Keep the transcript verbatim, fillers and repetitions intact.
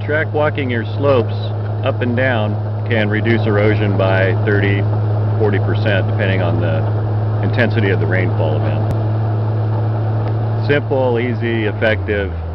track walking your slopes up and down can reduce erosion by thirty, forty percent depending on the intensity of the rainfall event. Simple, easy, effective.